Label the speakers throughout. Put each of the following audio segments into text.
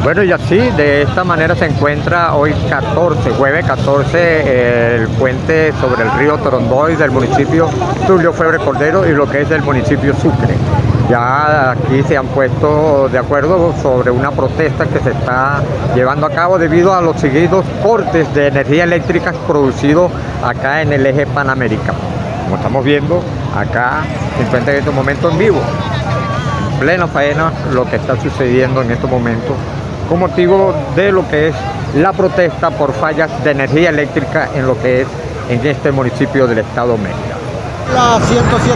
Speaker 1: Bueno, y así, de esta manera se encuentra hoy 14, jueves 14, el puente sobre el río Torondoy del municipio Tulio Febre Cordero y lo que es del municipio Sucre. Ya aquí se han puesto de acuerdo sobre una protesta que se está llevando a cabo debido a los seguidos cortes de energía eléctrica producidos acá en el eje panamericano. Como estamos viendo, acá se encuentra en estos momentos en vivo, en plena faena, lo que está sucediendo en estos momentos con motivo de lo que es la protesta por fallas de energía eléctrica en lo que es en este municipio del estado Mérida.
Speaker 2: La 107.7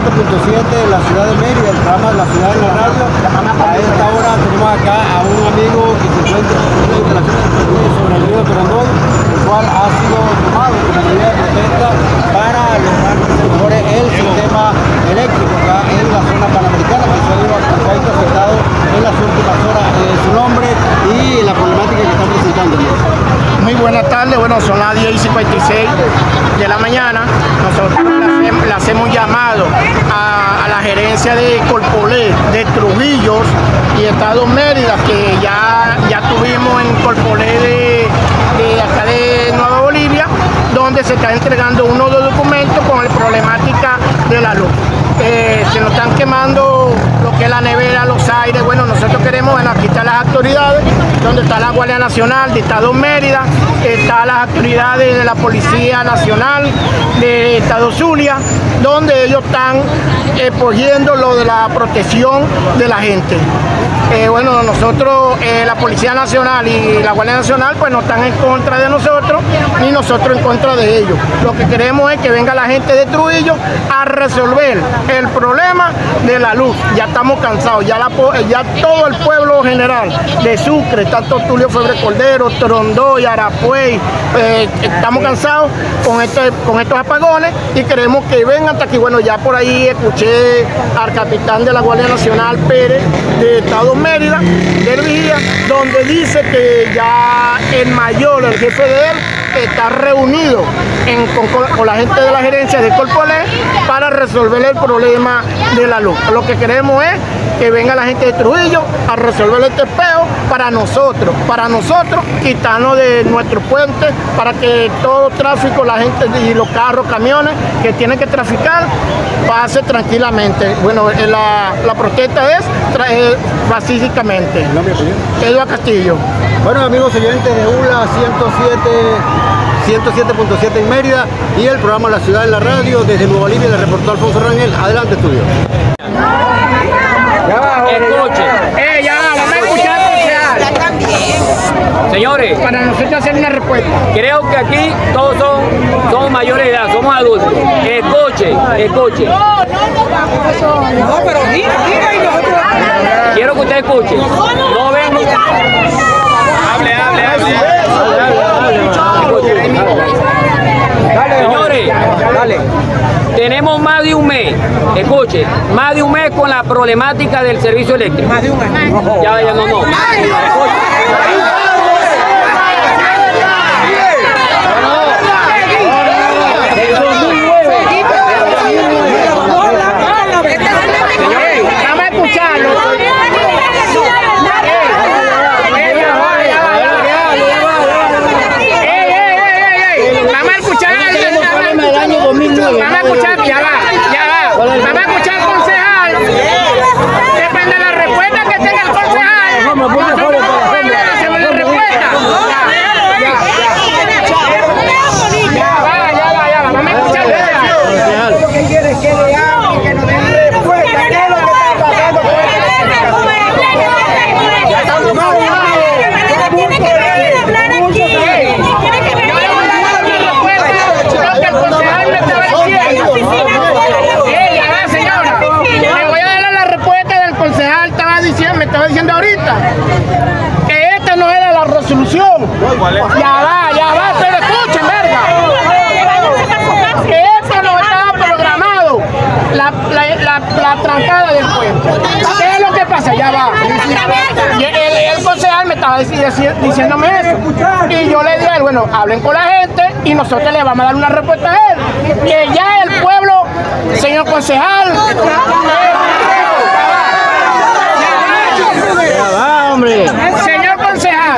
Speaker 2: de la ciudad de Mérida, el programa de la ciudad de la radio. A esta hora tenemos acá a un amigo que se encuentra en una instalación sobre el río Torondoy, el cual ha sido tomado como medida de protesta para lograr que se mejore el sistema eléctrico acá en la zona panamericana, que se ha visto afectado en las últimas horas. Su nombre y la problemática que están presentando.
Speaker 3: Muy buenas tardes, bueno, son las 10:56 de la mañana. Nosotros le hacemos un llamado a la gerencia de Corpolé, de Trujillos y Estado Mérida, que ya tuvimos en Corpolé de acá de Nueva Bolivia, donde se está entregando unos documentos con la problemática de la luz. Se nos están quemando lo que es la nevera, los aires. Bueno, nosotros queremos, bueno, aquí están las autoridades, donde está la Guardia Nacional de Estado Mérida, están las autoridades de la Policía Nacional de Estado Zulia, donde ellos están poniendo lo de la protección de la gente. Bueno, nosotros, la Policía Nacional y la Guardia Nacional, pues no están en contra de nosotros, ni nosotros en contra de ellos. Lo que queremos es que venga la gente de Trujillo a resolver el problema de la luz. Ya estamos cansados, ya todo el pueblo general de Sucre, tanto Tulio Febre Cordero, Torondoy, Arapuey, estamos cansados con estos apagones y queremos que vengan hasta aquí. Bueno, ya por ahí escuché al capitán de la Guardia Nacional, Pérez, de Estado Mérida, del Vigía, donde dice que ya el mayor, el jefe de él, está reunido con la gente de la gerencia de Corpolé para resolver el problema de la luz. Lo que queremos es que venga la gente de Trujillo a resolver este peo para nosotros quitarnos de nuestro puente, para que todo tráfico, la gente y los carros, camiones que tienen que traficar, pase tranquilamente. Bueno, la protesta es pacíficamente. Eduardo Castillo.
Speaker 2: Bueno, amigos oyentes de ULA 107.7 en Mérida y el programa La Ciudad en la Radio, desde Nueva Bolivia, le reportó Alfonso Rangel. Adelante, estudio.
Speaker 4: Escuche.
Speaker 3: Ya vamos a escuchar al concejal.
Speaker 4: Señores,
Speaker 3: Para nosotros hacer una respuesta.
Speaker 4: creo que aquí todos somos mayores de edad, somos adultos. Escuche.
Speaker 5: No, pero diga y nosotros.
Speaker 4: Quiero que usted escuche. No ven. Hable. Señores, tenemos más de un mes, escuche, más de un mes con la problemática del servicio eléctrico.
Speaker 5: Más de un año.
Speaker 4: Ya, no. Escuche.
Speaker 3: Vamos a escucharlo. Vamos a escuchar al concejal. Depende de la respuesta que tenga el concejal. Nosotros hacemos la respuesta. Ya va. Vamos a escuchar al concejal.
Speaker 2: ¿Qué quieres que le haga? Que nos den respuesta. ¿Qué es lo que está pasando con
Speaker 3: me estaba diciendo ahorita que esta no era la resolución. Ya va, pero escuchen, verga. Que esto no estaba programado, la trancada del puente. ¿Qué es lo que pasa? Ya va. Y el concejal me estaba diciéndome eso. Y yo le dije, bueno, hablen con la gente y nosotros le vamos a dar una respuesta a él. Que ya el pueblo, señor concejal, señor concejal,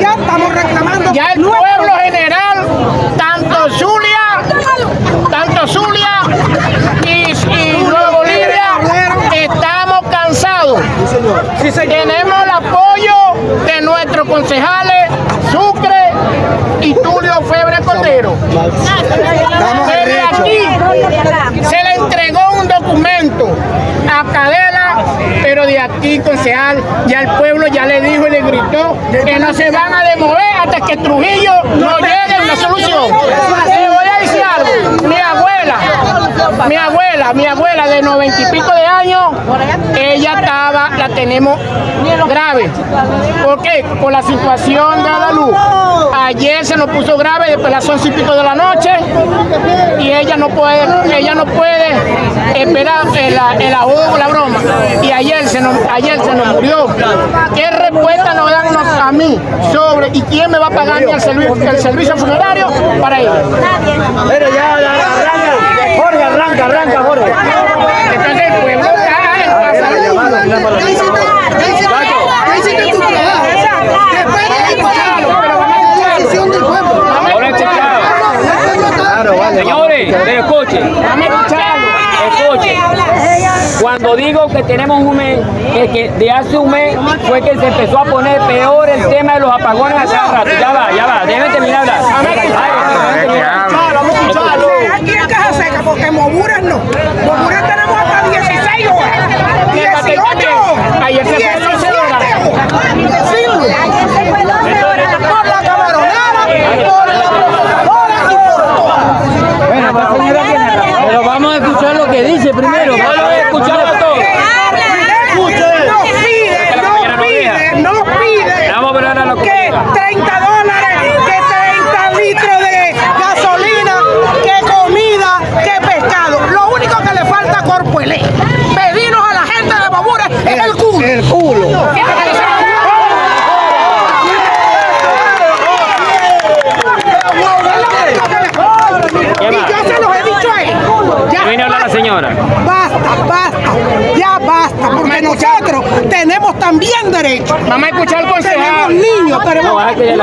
Speaker 3: los concejales Sucre y Tulio Febre Cordero. Desde aquí se le entregó un documento a Cadela, pero de aquí, concejal, ya el pueblo ya le dijo y le gritó que no se van a demover hasta que Trujillo no llegue a una solución. Le voy a decir algo, mi abuela de 90 y pico de años, ella la tenemos grave. ¿Por qué? Por la situación de la luz. Ayer se nos puso grave después de las 11 y pico de la noche y ella no puede esperar el ahogo, la broma. Y ayer se nos murió. ¿Qué respuesta nos dan a mí sobre y quién me va a pagar el servicio funerario para ella?
Speaker 4: Pero ya, Jorge, arranca, Jorge.
Speaker 3: Entonces el pueblo
Speaker 4: Señores, pero escuchen. Cuando digo que tenemos un mes, es que de hace un mes fue que se empezó a poner peor el tema de los apagones a cada rato. Ya va, déjenme terminar.
Speaker 5: Aquí en Caja Seca, porque Moburas no. Moburas tenemos hasta 16 horas. 18 horas.
Speaker 3: Ayer se fue 12 horas.
Speaker 5: Por la camaronera, por la procesadora y por todo.
Speaker 4: Pero vamos a escuchar lo que dice primero. Vamos a escucharlo todo.
Speaker 5: No pide que 30 dólares, que 30 litros de gasolina, que comida, que pescado. Lo único que le falta a Corpuelé, pedirnos a la gente de Moburas es el culo.
Speaker 3: El culo.
Speaker 5: Y yo se los he dicho a él.
Speaker 4: Viene a hablar la señora.
Speaker 5: Ya basta, porque nosotros tenemos también derecho.
Speaker 3: Vamos a escuchar al concejal.
Speaker 5: Tenemos niños, tenemos mayores,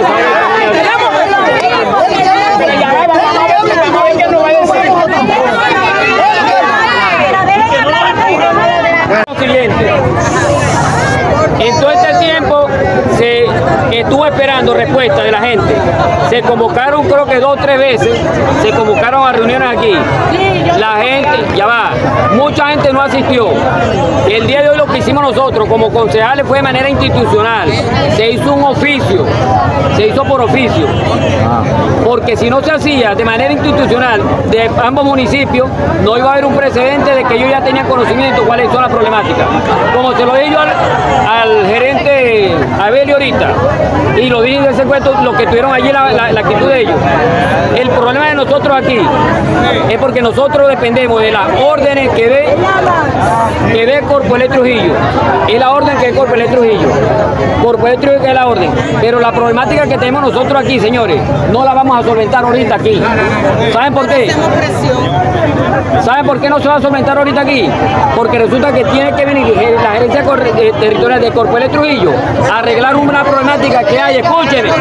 Speaker 4: En todo este tiempo se estuvo esperando respuesta de la gente. Se convocaron, creo que 2 o 3 veces, se convocaron a reuniones aquí. La gente, mucha gente no asistió. El día de hoy lo que hicimos nosotros como concejales fue de manera institucional. Se hizo un oficio, se hizo por oficio. Porque si no se hacía de manera institucional de ambos municipios, no iba a haber un precedente de que ellos ya tenían conocimiento cuáles son las problemáticas. Como se lo dije yo al gerente Abelio ahorita, y lo dije en ese cuento, lo que tuvieron allí la actitud de ellos. El problema de nosotros aquí es porque nosotros dependemos de las órdenes que ve Corpuelé Trujillo. Es la orden que ve Corpuelé Trujillo. Corpuelé Trujillo que es la orden. Pero la problemática que tenemos nosotros aquí, señores, no la vamos a solventar ahorita aquí. ¿Saben por qué? ¿Saben por qué no se va a solventar ahorita aquí? Porque resulta que tiene que venir la gerencia territorial de Corpuelé Trujillo a arreglar una problemática que hay, escúcheme,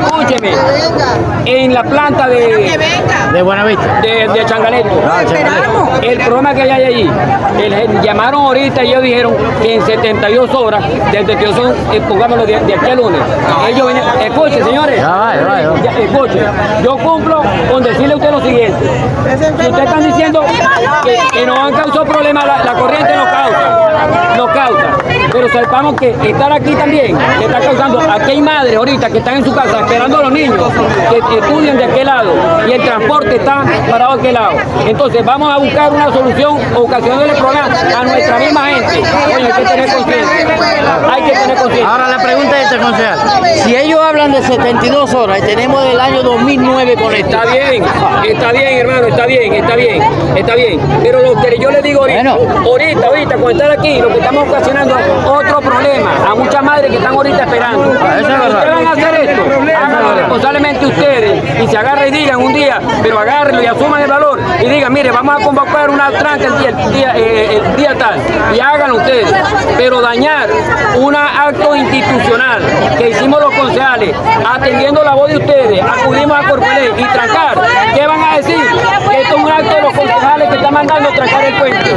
Speaker 4: en la planta de Buenavista, de Changaleto. El problema que hay allí, llamaron ahorita y ellos dijeron que en 72 horas, desde que son, pongámoslo de aquí al lunes, ellos venían, escuchen señores, escuchen, yo cumplo con decirle a usted lo siguiente. Si ustedes están diciendo que nos han causado problemas, la corriente nos causa, pero sepamos que estar aquí también le está causando. Aquí hay madres ahorita que están en su casa esperando a los niños que estudian de aquel lado y el transporte está parado de aquel lado. Entonces vamos a buscar una solución ocasionando el problema a nuestra misma gente. Oye, hay que tener conciencia.
Speaker 6: Ahora la pregunta es esta, concejal. Si ellos hablan de 72 horas y tenemos del año 2009 con esto.
Speaker 4: Está bien, hermano, está bien. Pero lo que yo les digo ahorita, cuando están aquí, lo que estamos ocasionando otro problema a muchas madres que están ahorita esperando. Ustedes van a hacer esto, háganlo responsablemente ustedes y se agarren y digan un día, pero agárrenlo y asuman el valor y digan, mire, vamos a convocar una tranca el día tal y háganlo ustedes, pero dañar un acto institucional que hicimos los concejales atendiendo la voz de ustedes, acudimos a Corpuelé y trancar, ¿qué van a decir? Que esto es un acto de los concejales que están mandando trancar el puente.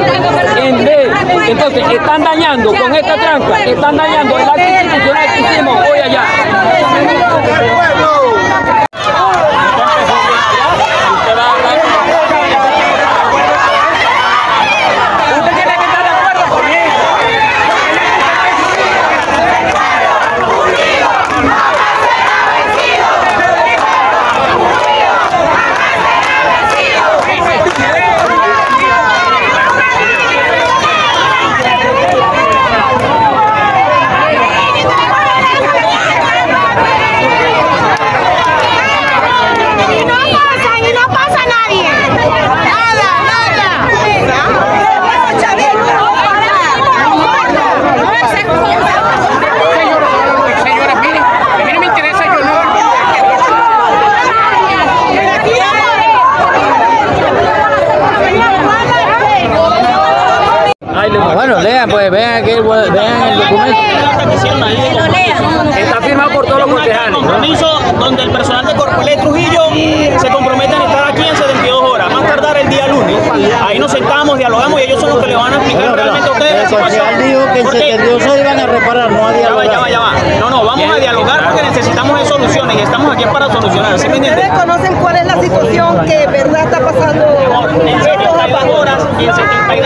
Speaker 4: Entonces están dañando con esta tranca, están dañando el acto institucional que hicimos hoy allá.
Speaker 6: lean, pues, vean el documento.
Speaker 4: Está firmado por todos los concejales.
Speaker 7: Compromiso donde el personal de Corpolet Trujillo se comprometen a estar aquí en 72 horas, más tardar el día lunes. Ahí nos sentamos, dialogamos y ellos son los que le van a explicar realmente a ustedes la situación.
Speaker 6: El dijo que en 72 horas iban a reparar, no a dialogar.
Speaker 7: Ya va. No, vamos a dialogar porque necesitamos de soluciones y estamos aquí para solucionar. ¿Sí me entiendes?
Speaker 5: ¿Ustedes conocen cuál es la situación que verdad está pasando?
Speaker 7: En 72 horas y en 72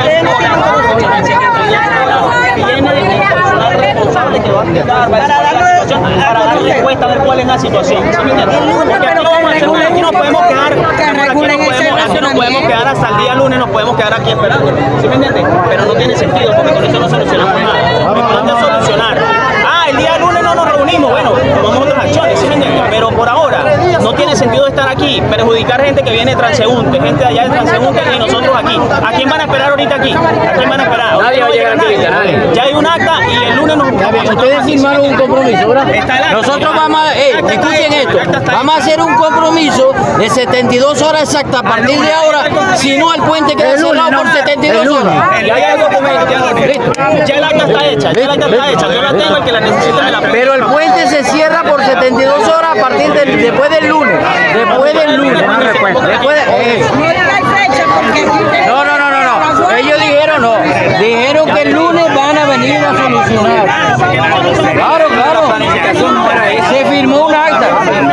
Speaker 7: responsable que va a explicar, para dar respuesta a ver cuál es la situación. ¿Sí me entiendes? Porque aquí no vamos a hacer nada, aquí no podemos quedar, aquí no podemos quedar hasta el día lunes, nos podemos quedar aquí esperando. ¿Sí me entiendes? Pero no tiene sentido porque con eso no solucionamos nada. Lo importante es solucionar. El día lunes no nos reunimos, bueno, tomamos otras acciones, ¿sí me entiendes? Pero por ahora no tiene sentido estar aquí, perjudicar gente que viene de transeúnte, gente de allá de transeúnte y nosotros aquí. ¿A quién van a esperar ahorita aquí? ¿A quién van a esperar?
Speaker 4: Nadie va a llegar aquí, nadie.
Speaker 7: Ya hay un acta y el lunes nos vamos.
Speaker 6: Ustedes firmaron un compromiso, ¿verdad? Nosotros vamos a, escuchen esto, vamos a hacer un compromiso de 72 horas exactas a partir de ahora, si no el puente queda cerrado por 72 horas.
Speaker 7: Ya hay el documento, ya el acta está hecha, yo la tengo, el que la necesita me la presta.
Speaker 6: Pero el puente se cierra por 72 horas a partir después del lunes. No. Ellos dijeron que el lunes van a venir a solucionar. Claro. Se firmó un acta.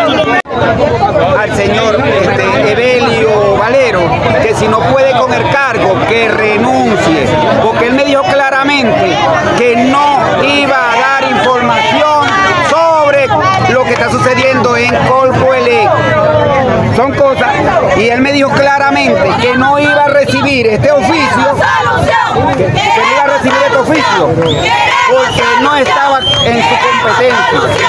Speaker 8: Al señor Evelio Valero que si no puede con el cargo que renuncie, porque él me dijo claramente que no iba a dar información sobre lo que está sucediendo en Corpolet. Son cosas, y él me dijo claramente que no iba a recibir este oficio, que no iba a recibir este oficio porque no estaba en su competencia.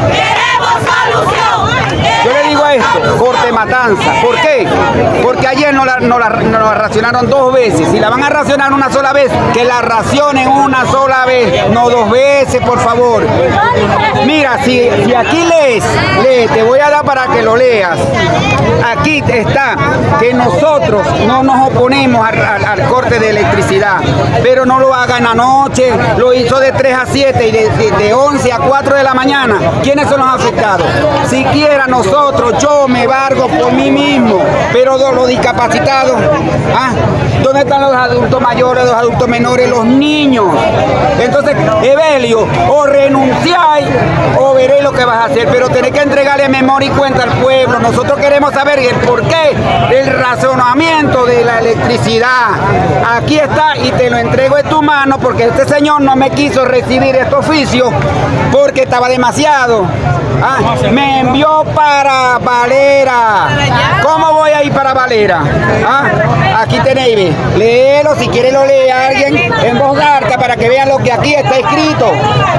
Speaker 8: Yo le digo a esto, corte matanza. ¿Por qué? Porque ayer nos la racionaron 2 veces. Si la van a racionar una sola vez, que la racionen una sola vez, no 2 veces, por favor. Mira, si aquí lees, te voy a dar para que lo leas. Aquí está que nosotros no nos oponemos al corte de electricidad, pero no lo hagan anoche, lo hizo de 3 a 7 y de 11 a 4 de la mañana. ¿Quiénes son los afectados? Siquiera nosotros, yo me valgo por mí mismo, pero los discapacitados, ¿dónde están los adultos mayores, los adultos menores, los niños? Entonces, Evelio, o renunciáis o veréis lo que vas a hacer, pero tenés que entregarle memoria y cuenta al pueblo. Nosotros queremos saber el porqué del razonamiento de la electricidad. Aquí está y te lo entrego en tu mano porque este señor no me quiso recibir este oficio porque estaba demasiado. Me envió para Valera. ¿Cómo voy a ir para Valera? Aquí tenéis, léelo, si quiere lo lee alguien en voz alta para que vean lo que aquí está escrito.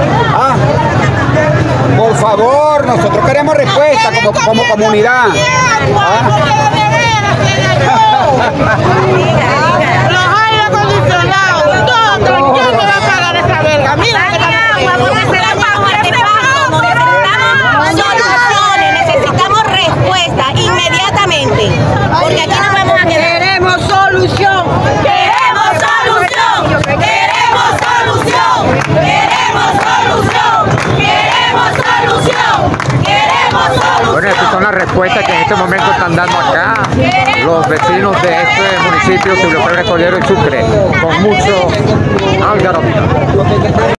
Speaker 8: Por favor, nosotros queremos respuesta como comunidad.
Speaker 5: Los aire acondicionados, todo, ¿quién me va a pagar esta verga? Mira,
Speaker 9: necesitamos respuesta inmediatamente, porque aquí nos vamos a quedar.
Speaker 5: Queremos solución.
Speaker 1: Bueno, estas son las respuestas que en este momento están dando acá los vecinos de este municipio, Tulio Febre Cordero y Sucre, con mucho algarabía.